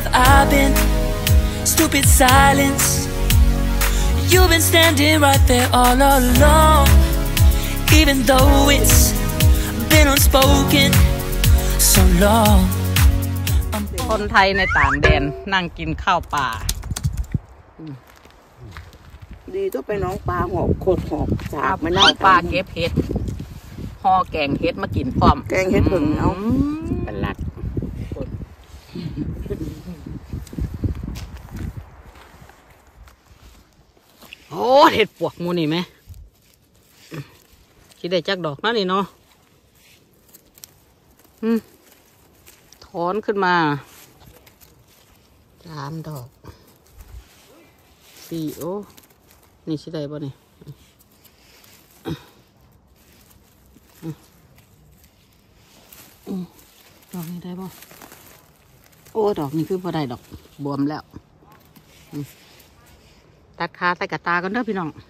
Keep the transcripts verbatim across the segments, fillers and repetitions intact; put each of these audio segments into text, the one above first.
I've been stupid silence. You've been standing right there all along, even though it's been unspoken so long. คนไทยในต่างแดนนั่งกินข้าวป่าดีต้องไปน้องปลาหอบโคตรหอบจากมานั่ข้าง วป่าเก็บเห็ดห่อแกงเห็ดมากินพร้อมแกงเห็ดผึ่งเอาเป็นหลักโอ้เห็ดปวกมูนี่ไหมคิดได้จักดอกนั่นนี่เนาะถอนขึ้นมาสามดอกสี่โอ้นี่ชิได้ป่ะนี่ดอกนี้ได้ป่ะโอ้ดอกนี้คือพอได้ดอกบวมแล้วตัดขาใส่กระตากันเด้อพี่น้อง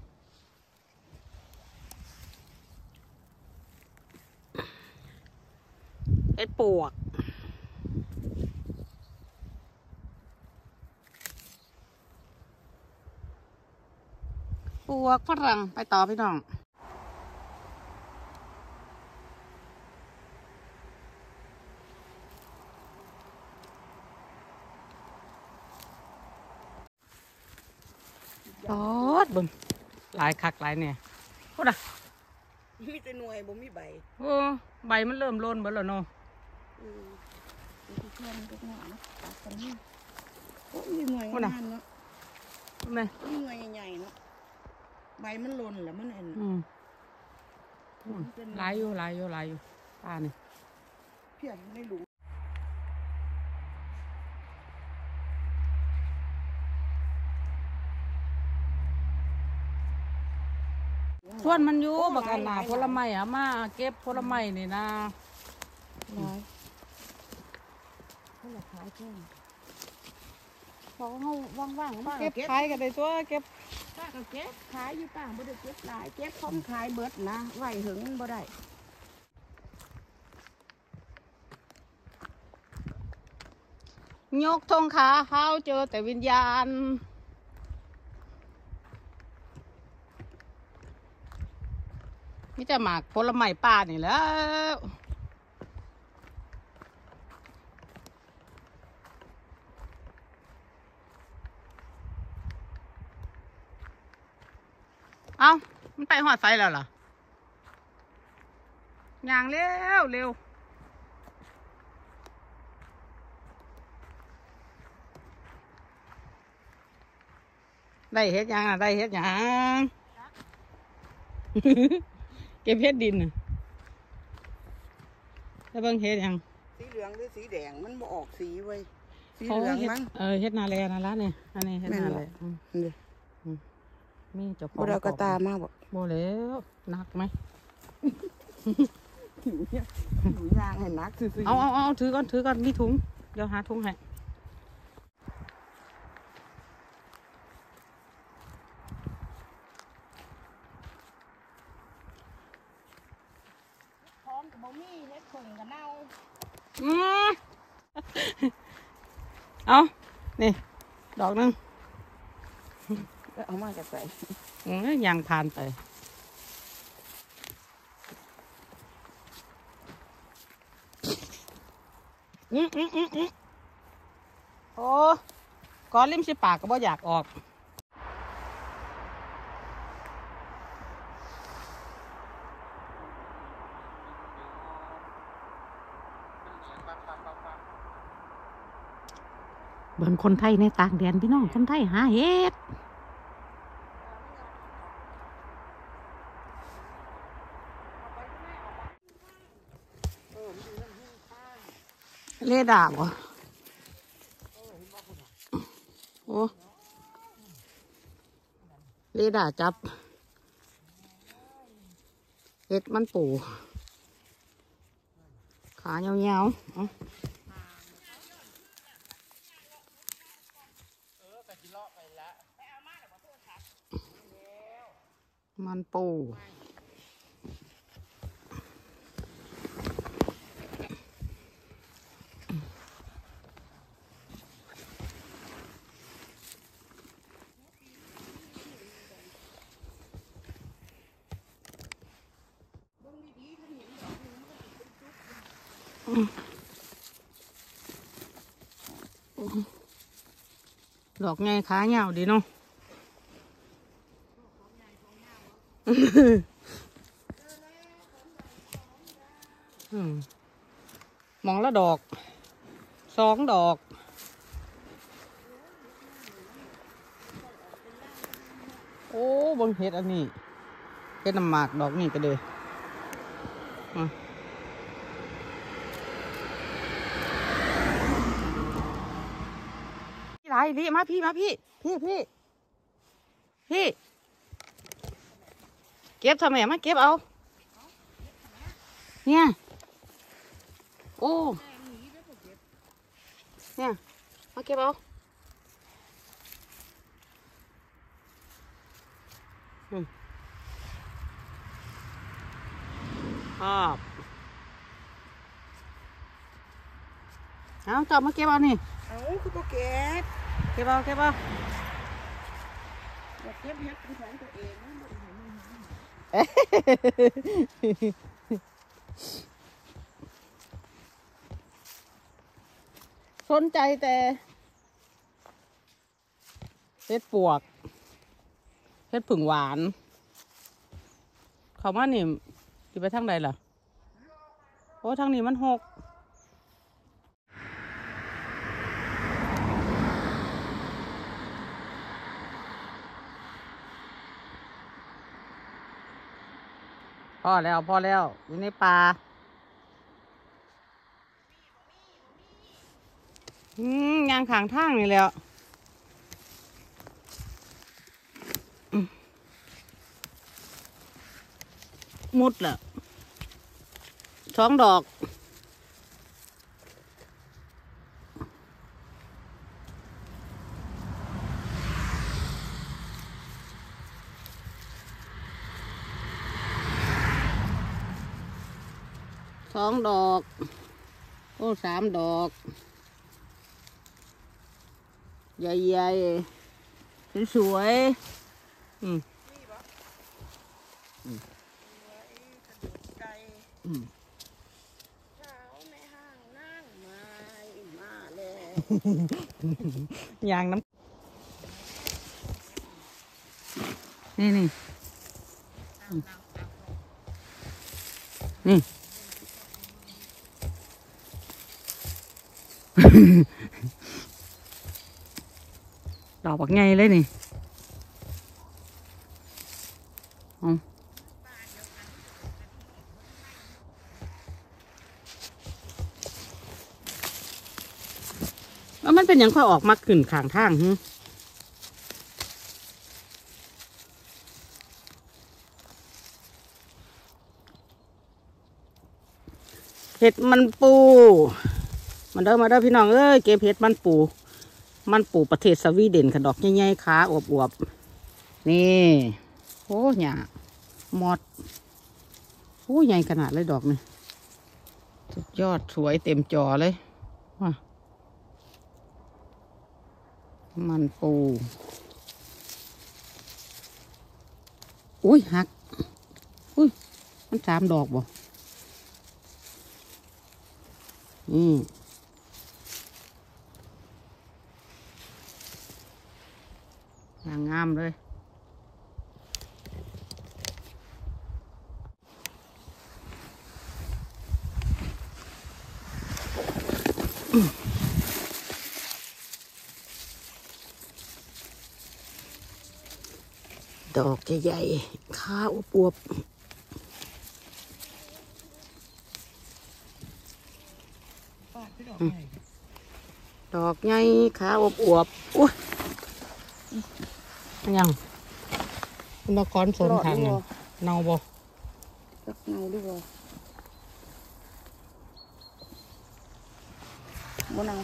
เอ็ดปวกปวกฝรั่งไปต่อพี่น้องรอดบึงหลายคักหลายเนี่ยพูดอ่ะมีแต่หน่วยบ่มีใบโอ้ใบมันเริ่มโลนเบิดแล้วเนาะอือมีเพื่อนก็งอนตัดกันนี่โอ้ยหน่วยงานเนาะแม่หน่วยใหญ่ๆเนาะใบมันหล่นแล้วมันเอ็นอืมหลายอยู่หลายอยู่หลายอยู่ป้านี่เพี้ยนไม่รู้ส่วนมันอยู่บักอันนาผลไม้อะมาเก็บผลไม้นี่นะร้อยเขาอยากขายแค่พอเขาว่างๆเก็บขายกันได้ตัวเก็บป้าก็เก็บขายอยู่ป้าบ่ได้เก็บหลายเก็บพร้อมขายเบิดนะไหวหึงบ่ได้ยกธงขาเขาเจอแต่วิญญาณมิจะหมากผลไม้ป่านี่แล้วเอามันไปหอดไฟแล้วเหรอย่างเร็วเร็วได้เฮ็ดยังอ่ะได้เฮ็ดยังเก็บเฮ็ดดินแล้วเบิ่งเฮ็ดยังสีเหลืองหรือสีแดงมันบ่ออกสีไว้สีเหลืองมั้งเออเฮ็ดนาแลนั่นละเนี่ยอันนี้เฮ็ดนาแลมีเจ้าของบ่ได้กระตามากบ่บ่แล้วหนักไหมถือยางให้หนักซื่อๆเอาเอาเอาถือก่อนถือก่อนมีถุงเดี๋ยวหาถุงให้อืมเอานี่ดอกนึงเอามาจากไหนยังผ่านไปอืมอืมอืมอืมโอ้ก้อนริมสิปากก็บ่อยากออกเบิ่งคนไทยในต่างแดนพี่น้องคนไทยหาเห็ดเลดาบ่โอ้เลดาจับเห็ดมันปูขายาวๆมันปูดอกไงขาเหี่ยวดีเนาะมองละดอกสองดอกโอ้บังเห็ดอันนี้เห็ดน้ำหมากดอกนี่ก็เลยพี่ไรพี่มาพี่มาพี่พี่พี่พี่เก็บทำไมมาเก็บเอาเนี่ยโอ้เนี่ยมาเก็บเอาอืมครับเอาจับมาเก็บเอานี่เอาคือตัวเก็บเก็บเอาเก็บเอาอยากเก็บเห็ดเป็นของตัวเองสนใจแต่เห็ดปวกเห็ดผึ่งหวานเขาว่านี่จะไปทางใดล่ะโอ้ทางนี้มันหกพอแล้วพอแล้วอยู่ในป่าอืมยางขางทางนี่แล้วมุดละสองดอกสองดอกโอ้สามดอกใหญ่ๆสวยๆอืมอืมอืมเช้าในห้างนั่งมามาเลยยางน้ำนี่นี่นี่ดอกบักไงเลยนี่แล้วมันเป็นยังค่อยออกมาขึ้นข้างทางฮึเห็ดมันปูมันเด้อมาเด้อพี่น้องเอ้ยเก็บเห็ดมันปูมันปูประเทศสวีเดนค่ะดอกใหญ่ๆขาอวบๆนี่โอ้หญ่หมดโอ้ใหญ่ขนาดเลยดอกนี่สุดยอดสวยเต็มจอเลยว้ามันปูอุ้ยหักอุ้ยมันสามดอกบ่อืมงงามเลยดอกใหญ่ๆขาอวบดอกใหญ่ขาอวบๆอุ้ยยังนกก้อนสนทางเนาบ่จักเนาด้วยบ่เนา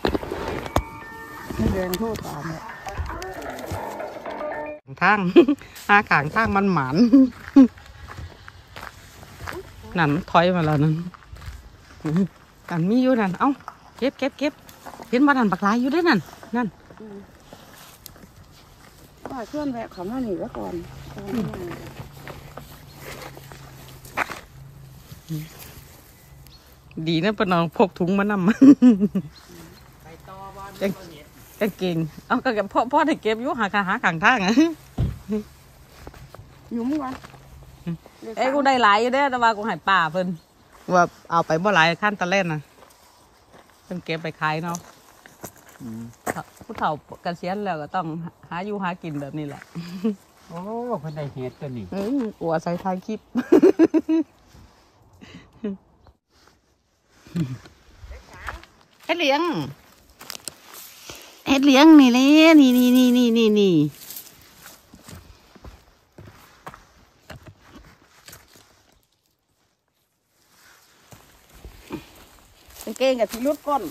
ไม่เดินโทษตามเนี่ยทางหาขางทางมันหมานนั่นถอยมาแล้วนั่นนั่นมีอยู่นั่นเอ้าเก็บเก็บเก็บเห็นว่านั่นปักลายอยู่ด้วยนั่นนั่นว่าเพื่อนแวะเขามาหนีไว้ก่อนดีนะปนองพกถุงมานำกางเกงเอาก็พ่อพ่อได้เก็บอยู่หาหาขังทางอ่ะอยู่มั้งวะเอ้กูได้หลายอยู่เด้แต่ว่ากูหายป่าเพิ่นว่าเอาไปบ่หลายขั้นตะเล่นนะเพิ่นเก็บไปขายเนาะผู้เฒ่าเกษียณแล้วก็ต้องหาอยู่หากินแบบนี้แหละโอ้คนได้เห็ดตัวนี้เอ้ยกลัวใส่ท้ายคลิปเฮ็ดเลี้ยงเฮ็ดเลี้ยงนี่เลยนี่นี่นี่นี่นี่นี่เป็นเก่งกับที่รุดก้น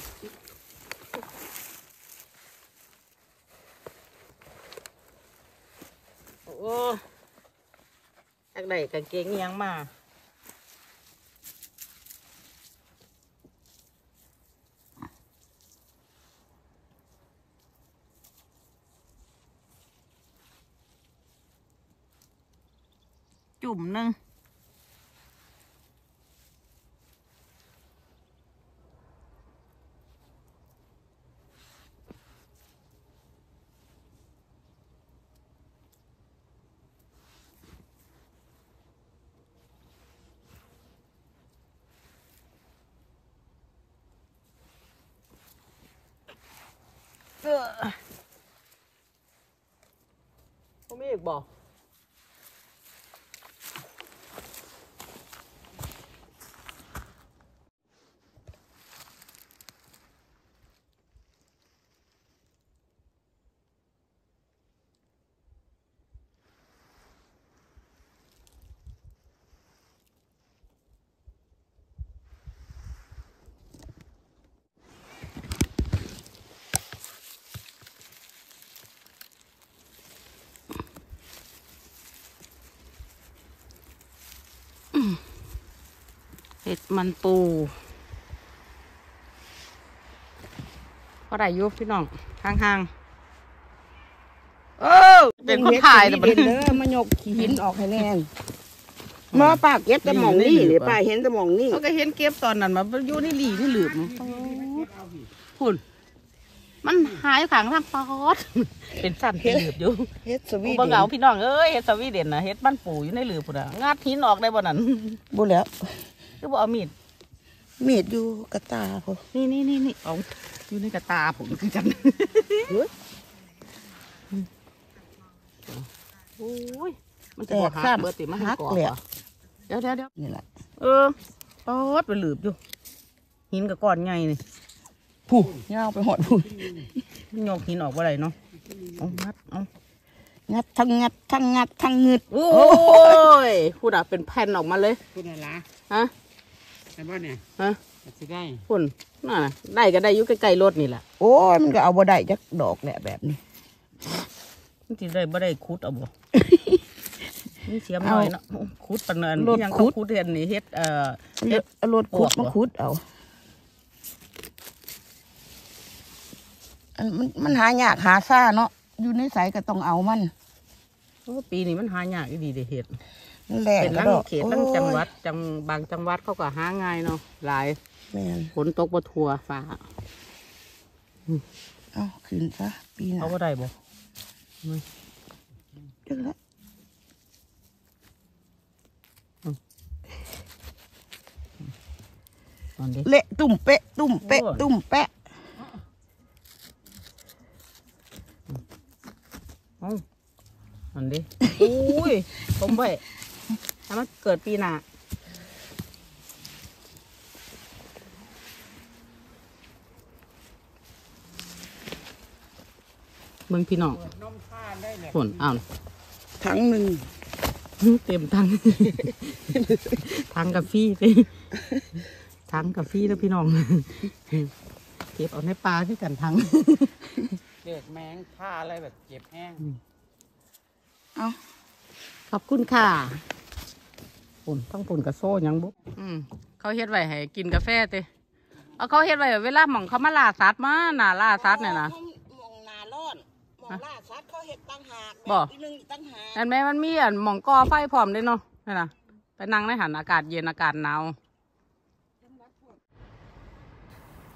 โอ้จากไหนกางเกงยังมาจุ่มหนึ่งก็ไม่อีกบอกเห็ดมันปูก็ได้ยุบพี่น้องห่างๆเออเป็นคนถ่ายแต่เป็นเด้อมันยกหินออกให้แน่นมาปากเก็บแต่มองนี่หรือป้าเห็นแต่มองนี่เขาก็เห็นเก็บตอนนั้นมาอยู่นี่หลีนี่หลืมหุ่นมันหายขังทางปอดเป็นสั่นเป็นหลืบอยู่เฮ็ดสวีเดนบ่เหงาพี่น้องเอ้ยเฮ็ดสวีเดนนะเฮ็ดบ้านปู่อยู่ในหลืบปุ่นอ่ะงัดหินออกได้บ่นั่นบ่แล้วคือบ่เอามีดมีดอยู่กระตาผมนี่นี่นี่นี่เอาอยู่ในกระตาผมคือกันโอ้ยมันจะบอกหาเบอร์ติมาหักเลยเดี๋ยวเดี๋ยวเดี๋ยวนี่แหละเออปอดไปหลืบอยู่หินกับก้อนไงนี่ผู้เงาไปหอดผู้โยกหินออกว่าไรเนาะเอางัดเอางัดทั้งงัดทั้งงัดทั้งงึดโอ้ยพูดอ่ะเป็นแผ่นออกมาเลยพูดอะไรล่ะฮะได้บ้านเนี่ยฮะจะได้คุณน่ะได้ก็ได้อยู่ใกล้ๆรถนี่แหละโอ้ยมันก็เอาบ่ได้จักดอกแหละแบบนี้มันจะได้บ่ได้คุดเอาบ่นี่เสียมหน่อยเนาะคุดปนเนินยังเขาคุดเห็นนี่เฮ็ดเอ่อเฮ็ดรถคุดมาคุดเอามันมันหายากหาซ่าเนาะอยู่ในสายก็ต้องเอามันปีนี้มันหายากดีเด็ดเห็ดเป็นลังเขตลังจังหวัดจังบางจังหวัดเขาก็หาง่ายเนาะหลายฝนตกบ่ทั่วฟ้าเอาขึ้นซะปีหน้าเขาก็ได้บ่เยอะแล้วเละตุ่มเป๊ะตุ่มเป๊ะตุ่มเป๊ะอันดิอุ้ยผมไปถ้ามันเกิดปีหน้าเมืองพี่น้องฝนอ้าวทั้งหนึ่งเต็มทั้งทั้งกาแฟเลยทั้งกาแฟแล้วพี่น้องเก็บเอาในปลาที่กันทั้งเด็กแมงผ้าอะไรแบบเก็บแห้งเอาขอบคุณค่ะปุ่นต้องปุ่นกระโซ่ยังบุ๊อืมเขาเฮ็ดไว้ให้กินกาแฟเต้เอาเขาเฮ็ดไว้เวลาหม่องเขามาล่าสัตว์มาหนาล่าสัตว์เนี่ยนะมองนาร้อนมองล่าสัตว์เขาเฮ็ดตั้งหากบ่เห็นไหมมันมีอันหม่องก่อไฟพร้อมเลยเนาะนี่นะไปนั่งในหันอากาศเย็นอากาศหนาว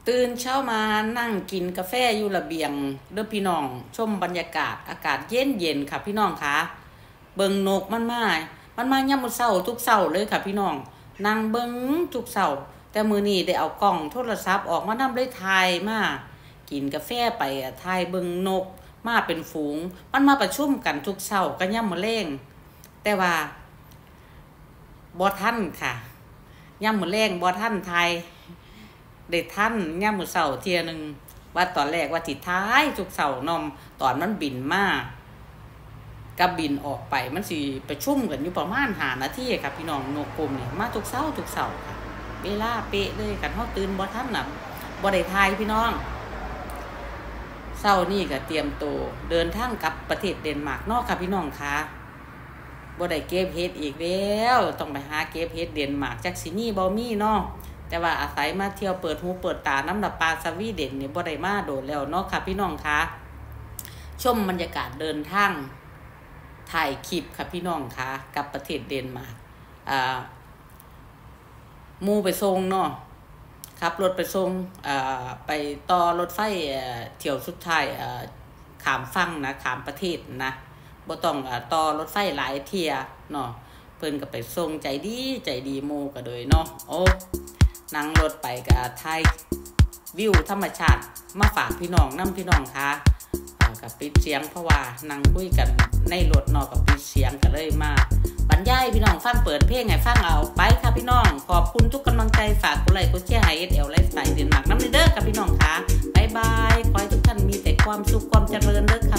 ตื่นเช้ามานั่งกินกาแฟอยู่ระเบียงเด้อพี่น้องชมบรรยากาศอากาศเย็นเย็นค่ะพี่น้องคะเบิ่งนกมันมามันมายามมื้อเช้าทุกเช้าเลยค่ะพี่น้องนั่งเบิ่งทุกเช้าแต่มื้อนี้ได้เอากล้องโทรศัพท์ออกมานำเลยถ่ายมากินกาแฟไปถ่ายเบิ่งนกมาเป็นฝูงมันมาประชุมกันทุกเช้าก็ยามมื้อแลงแต่ว่าบ่ทันค่ะยามมื้อแลงบ่ทันถ่ายได้ท่านย่ามมื้อเช้าเที่ยนึงว่าตอนแรกว่าสิท้ายทุกเช้านอมตอนมันบินมากับบินออกไปมันสิประชุมกันอยู่ประมาณห้านาทีครับพี่น้องนกกลุ่มนี่มาทุกเช้าทุกเช้าค่ะเวลาเป๊ะเลยกันเฮาตื่นบ่ทันน่ะบ่ได้ทายพี่น้องเช้านี้ก็เตรียมตัวเดินทางกลับประเทศเดนมาร์กเนาะค่ะพี่น้องค่ะบ่ได้เก็บเฮ็ดอีกแล้วต้องไปหาเก็บเฮ็ดเดนมาร์กจักสิมีบ่มีเนาะแต่ว่าอาศัยมาเที่ยวเปิดหูเปิดตาน้ำดับปลาสวีเดนนี่บ่ได้มาโดดแล้วเนาะค่ะพี่น้องคะชมบรรยากาศเดินทางถ่ายคลิปค่ะพี่น้องคะกับประเทศเดนมาร์กอ่ามูไปส่งเนาะขับรถไปส่งอ่าไปต่อรถไฟเที่ยวสุดท้ายอ่าขามฝั่งนะขามประเทศนะบ่ต้องอ่าต่อรถไฟหลายเที่ยเนาะเพิ่นก็ไปส่งใจดีใจดีมูก็เลยเนาะโอ้นั่งรถไปกับถ่ายวิวธรรมชาติมาฝากพี่น้องนำพี่น้องค่ะกับปิดเสียงเพราะว่านั่งคุยกันในรถเนาะกับปิดเสียงก็เลยมาบรรยายพี่น้องฟังเปิดเพลงให้ฟังเอาไปค่ะพี่น้องขอบคุณทุกกำลังใจฝากกดไลค์กดแชร์ให้ เอส แอล ไลฟ์สไตล์เดนมาร์กนำเด้อค่ะพี่น้องค่ะบ๊ายบายขอให้ทุกท่านมีแต่ความสุขความเจริญเด้อ